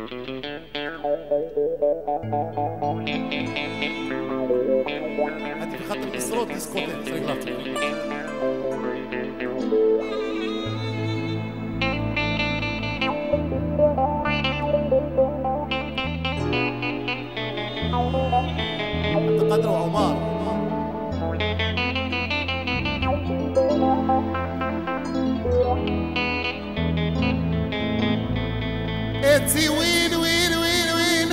هذه في خاطر الصوت ديسكوتيك ريغلاتور. قدر وعمار اتي وين وين وين وين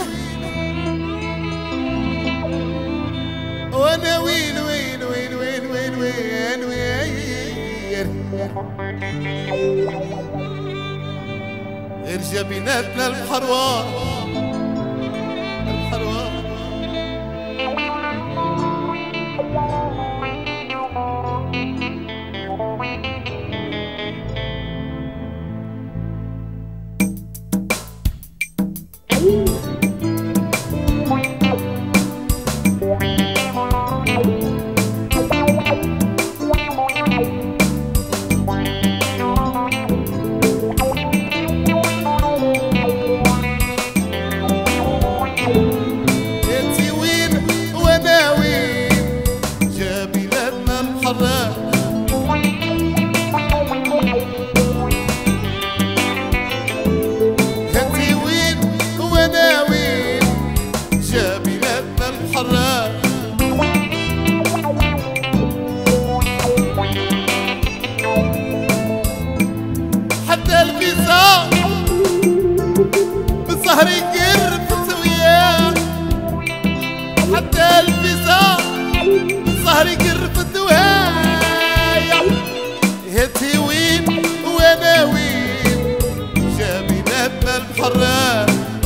وانا وين وين وين وين وين وين وين ارجع بيناتنا الحروار الحروار سهري قرفت وياه حتى الفزاع سهري قرفت وياه هتي وين وانا وين جابيناتنا الحرام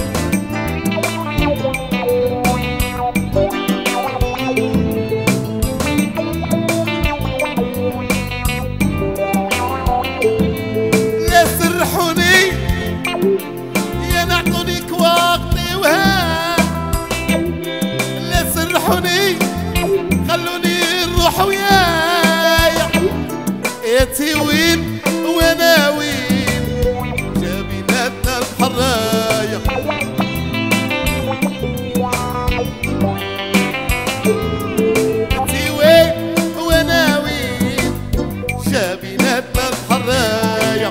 لا سرحوني يا نعطونيك وقتي وها لا سرحوني خلوني نروح ويايا ياتي وين وانا وين جابيناتنا الحرايا ياتي وين وانا وين جابيناتنا الحرايا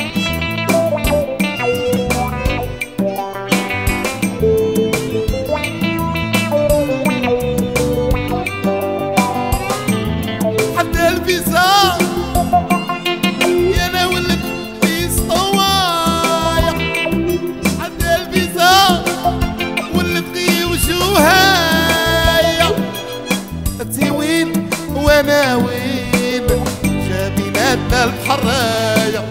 يا انا ولد بيس طوايا حتى الفيزا ولد غي وجوهايا انتي وين وانا وين جابيناتنا الحرايا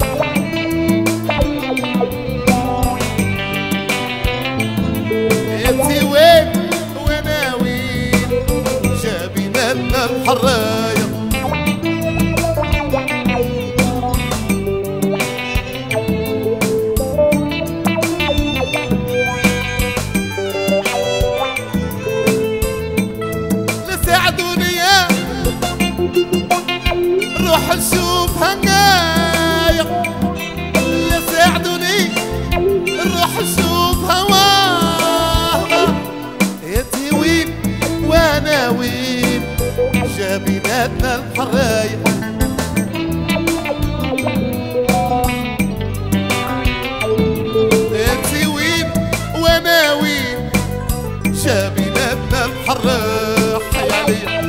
انتي وين وانا وين جابيناتنا الحرايا روح نشوف هنايا لا ساعدوني نروح نشوف هواها ياتي وين وانا وين جابيناتنا الحرايا ياتي وين وانا وين جابيناتنا الحرايا حياليا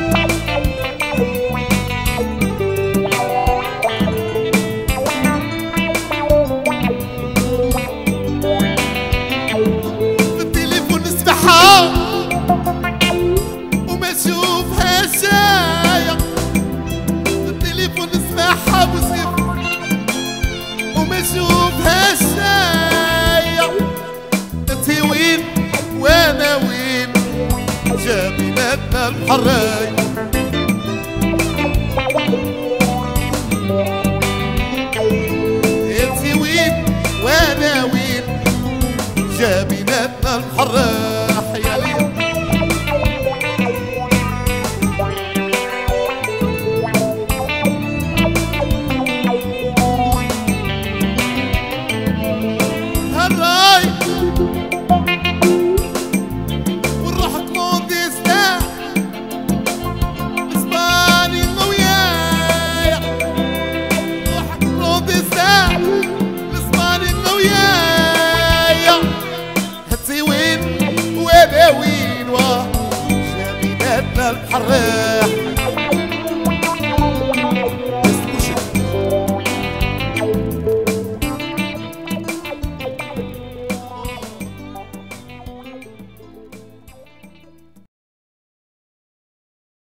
وما اشوفها جاية بالتليفون نسمعها بوصيف وما اشوفها جاية انتي وين وانا وين جابيناتنا الحرايا انتي وين وانا وين جابيناتنا الحرايا حياليا هالراي حريت